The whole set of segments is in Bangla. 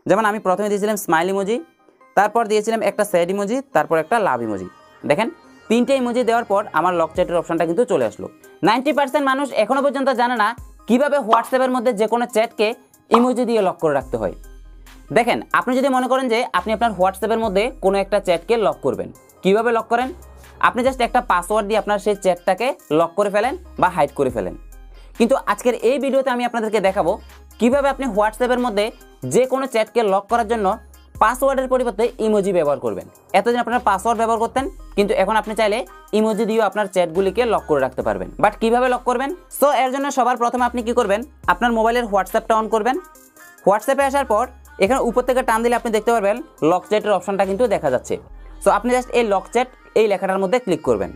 যেমন আমি প্রথমে দিয়েছিলাম স্মাইল ইমোজি, তারপর দিয়েছিলাম একটা স্যাড ইমোজি, তারপর একটা লাভ ইমোজি। দেখেন 3টে ইমোজি দেওয়ার পর আমার লক চ্যাটের অপশনটা কিন্তু চলে আসলো। 90% মানুষ এখনো পর্যন্ত জানে না কিভাবে হোয়াটসঅ্যাপের মধ্যে যে কোনো চ্যাটকে ইমোজি দিয়ে লক করে রাখতে হয়। দেখেন আপনি যদি মনে করেন যে আপনি আপনার হোয়াটসঅ্যাপের মধ্যে কোনো একটা চ্যাটকে লক করবেন, কিভাবে লক করেন? আপনি জাস্ট একটা পাসওয়ার্ড দিয়ে আপনার সেই চ্যাটটাকে লক করে ফেলেন বা হাইড করে ফেলেন। কিন্তু আজকের এই ভিডিওতে আমি আপনাদেরকে দেখাবো কিভাবে আপনি হোয়াটসঅ্যাপের মধ্যে যে কোনো চ্যাটকে লক করার জন্য পাসওয়ার্ডের পরিবর্তে ইমোজি ব্যবহার করবেন। এতদিন আপনারা পাসওয়ার্ড ব্যবহার করতেন, কিন্তু এখন আপনি চাইলে ইমোজি দিয়েও আপনার চ্যাটগুলিকে লক করে রাখতে পারবেন। বাট কিভাবে লক করবেন? সো এর জন্য সবার প্রথমে আপনি কি করবেন, আপনার মোবাইলের হোয়াটসঅ্যাপটা অন করবেন। হোয়াটসঅ্যাপে আসার পর এখানে উপর থেকে টান দিলে আপনি দেখতে পারবেন লক চ্যাটের অপশনটা কিন্তু দেখা যাচ্ছে। সো আপনি জাস্ট এই লক চ্যাট এই লেখাটার মধ্যে ক্লিক করবেন।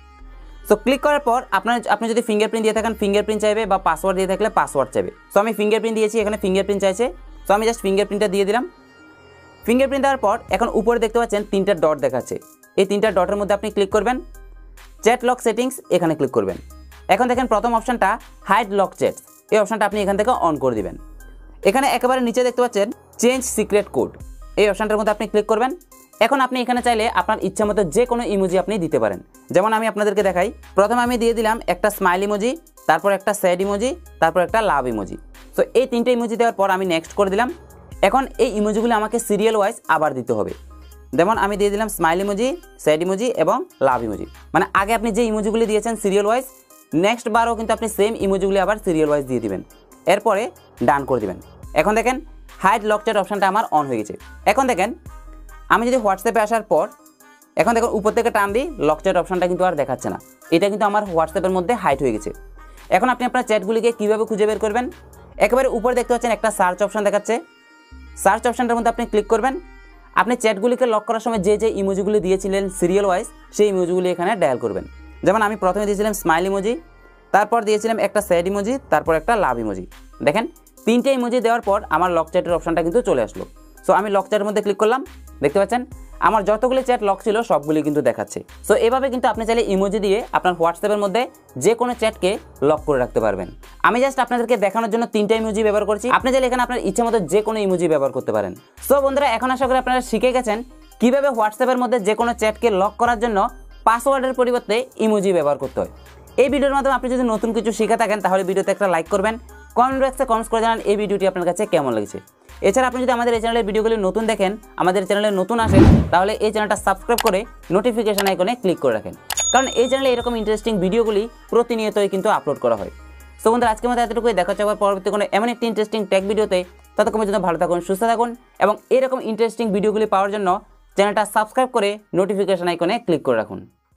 সো ক্লিক করার পর আপনি যদি ফিঙ্গারপ্রিন্ট দিয়ে থাকেন ফিঙ্গারপ্রিন্ট চাইবে, বা পাসওয়ার্ড দিয়ে থাকলে পাসওয়ার্ড চাইবে। সো আমি ফিঙ্গারপ্রিন্ট দিয়েছি, এখানে ফিঙ্গারপ্রিন্ট চাইছে। সো আমি জাস্ট ফিঙ্গারপ্রিন্টটা দিয়ে দিলাম। ফিঙ্গারপ্রিন্ট দেওয়ার পর এখন উপরে দেখতে পাচ্ছেন 3টা ডট দেখাচ্ছে। এই 3টা ডটের মধ্যে আপনি ক্লিক করবেন, চ্যাট লক সেটিংস এখানে ক্লিক করবেন। এখন দেখেন প্রথম অপশনটা হাইড লক চ্যাটস, এই অপশনটা আপনি এখান থেকে অন করে দিবেন। এখানে একেবারে নিচে দেখতে পাচ্ছেন চেঞ্জ সিক্রেট কোড, এই অপশনটার মধ্যে আপনি ক্লিক করবেন। এখন আপনি এখানে চাইলে আপনার ইচ্ছা মতো যে কোনো ইমোজি আপনি দিতে পারেন। যেমন আমি আপনাদেরকে দেখাই, প্রথমে আমি দিয়ে দিলাম একটা স্মাইল ইমোজি, তারপর একটা স্যাড ইমোজি, তারপর একটা লাভ ইমোজি। সো এই 3টে ইমোজি দেওয়ার পর আমি নেক্সট করে দিলাম। এখন এই ইমোজিগুলো আমাকে সিরিয়াল ওয়াইজ আবার দিতে হবে। যেমন আমি দিয়ে দিলাম স্মাইল ইমোজি, স্যাড ইমোজি এবং লাভ ইমোজি। মানে আগে আপনি যে ইমোজিগুলি দিয়েছেন সিরিয়াল ওয়াইজ, নেক্সট বারও কিন্তু আপনি সেম ইমোজিগুলি আবার সিরিয়াল ওয়াইজ দিয়ে দিবেন। এরপরে ডান করে দিবেন। এখন দেখেন হাইড লক চ্যাট অপশনটা আমার অন হয়ে গেছে। এখন দেখেন আমি যদি হোয়াটসঅ্যাপে আসার পর এখন দেখুন উপর থেকে টান দিই, লক চ্যাট অপশনটা কিন্তু আর দেখাচ্ছে না। এটা কিন্তু আমার হোয়াটসঅ্যাপের মধ্যে হাইড হয়ে গেছে। এখন আপনি আপনার চ্যাটগুলিকে কীভাবে খুঁজে বের করবেন? একেবারে উপরে দেখতে পাচ্ছেন একটা সার্চ অপশন দেখাচ্ছে। সার্চ অপশনটার মধ্যে আপনি ক্লিক করবেন। আপনি চ্যাটগুলিকে লক করার সময় যে ইমোজিগুলি দিয়েছিলেন সিরিয়াল ওয়াইজ, সেই ইমোজিগুলি এখানে ডায়াল করবেন। যেমন আমি প্রথমে দিয়েছিলাম স্মাইল ইমোজি, তারপর দিয়েছিলাম একটা স্যাড ইমোজি, তারপর একটা লাভ ইমোজি। দেখেন 3টে ইমোজি দেওয়ার পর আমার লক চ্যাটের অপশনটা কিন্তু চলে আসলো। সো আমি লক চ্যাটের মধ্যে ক্লিক করলাম, দেখতে পাচ্ছেন আমার যতগুলি চ্যাট লক ছিল সবগুলি কিন্তু দেখাচ্ছে। সো এভাবে কিন্তু আপনি চাইলে ইমোজি দিয়ে আপনার হোয়াটসঅ্যাপের মধ্যে যে কোনো চ্যাটকে লক করে রাখতে পারবেন। আমি জাস্ট আপনাদেরকে দেখানোর জন্য 3টা ইমোজি ব্যবহার করছি। আপনি চাইলে এখানে আপনার ইচ্ছা মতো যে কোনো ইমোজি ব্যবহার করতে পারেন। সো বন্ধুরা, এখন আশা করি আপনারা শিখে গেছেন কিভাবে হোয়াটসঅ্যাপের মধ্যে যে কোনো চ্যাটকে লক করার জন্য পাসওয়ার্ডের পরিবর্তে ইমোজি ব্যবহার করতে হয়। এই ভিডিওর মাধ্যমে আপনি যদি নতুন কিছু শিখে থাকেন তাহলে ভিডিওতে একটা লাইক করবেন, কমেন্ট বক্সে কমেন্টস করে জানান এই ভিডিওটি আপনার কাছে কেমন লেগেছে। এছাড়া আপনি যদি আমাদের এই চ্যানেলের ভিডিওগুলি নতুন দেখেন, আমাদের চ্যানেলে নতুন আসেন, তাহলে এই চ্যানেলটা সাবস্ক্রাইব করে নোটিফিকেশন আইকনে ক্লিক করে রাখেন, কারণ এই চ্যানেলে এরকম ইন্টারেস্টিং ভিডিওগুলি প্রতিনিয়তই কিন্তু আপলোড করা হয়। সো বন্ধুরা, আজকের মতো এতটুকুই। দেখা হচ্ছে আবার পরবর্তী কোনো এমন একটি ইন্টারেস্টিং টেক ভিডিওতে। ততক্ষণ পর্যন্ত ভালো থাকুন, সুস্থ থাকুন এবং এরকম ইন্টারেস্টিং ভিডিওগুলি পাওয়ার জন্য চ্যানেলটা সাবস্ক্রাইব করে নোটিফিকেশন আইকনে ক্লিক করে রাখুন।